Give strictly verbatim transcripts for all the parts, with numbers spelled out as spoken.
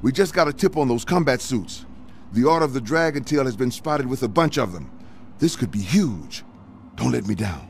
We just got a tip on those combat suits. The Order of the Dragon Tail has been spotted with a bunch of them. This could be huge. Don't let me down.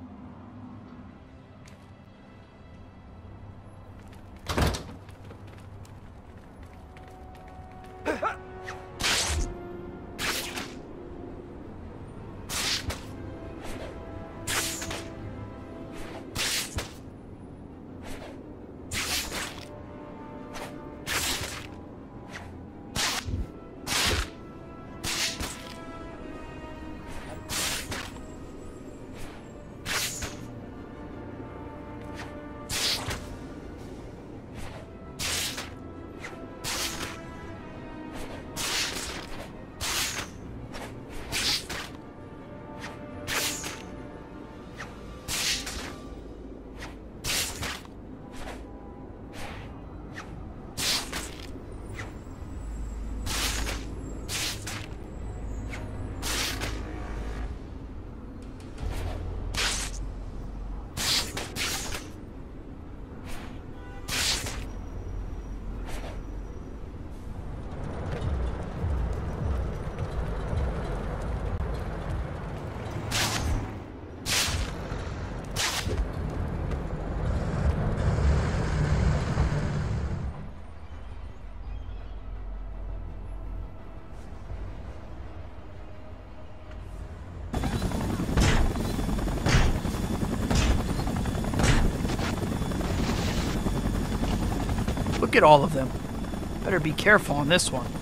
Look at all of them. Better be careful on this one.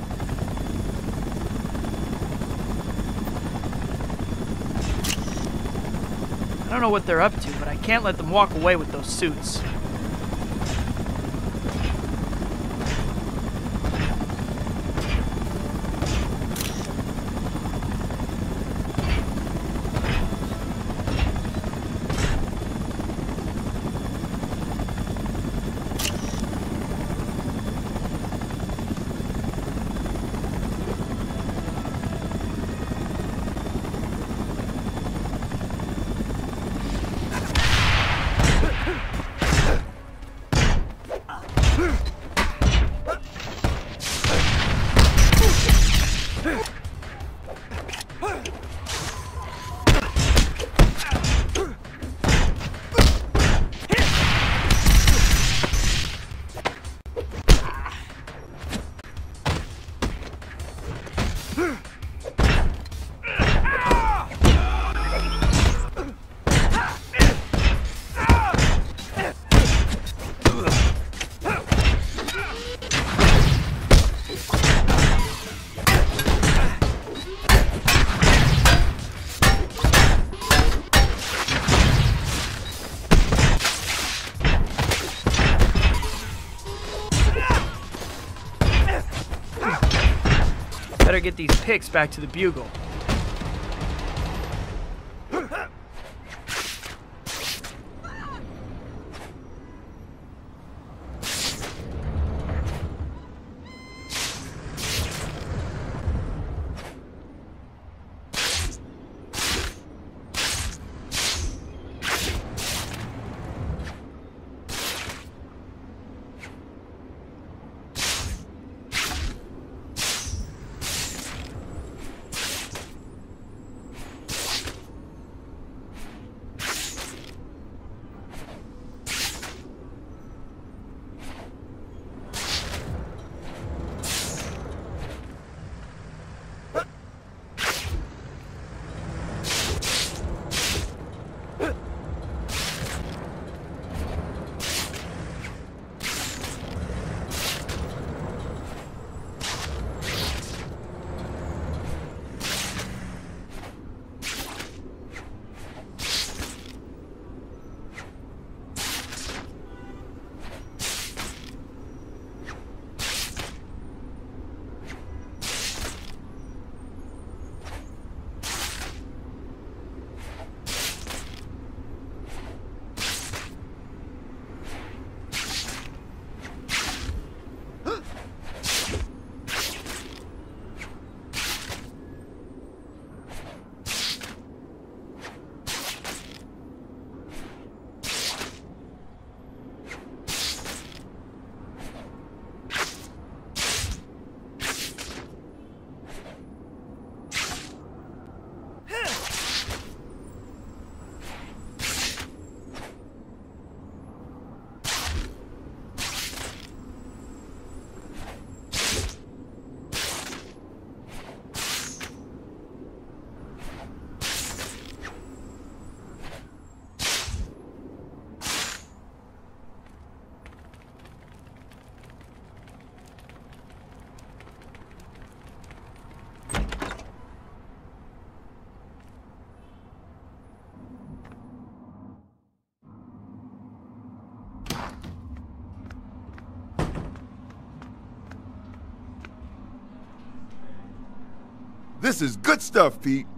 I don't know what they're up to, but I can't let them walk away with those suits. Better get these picks back to the Bugle. This is good stuff, Pete.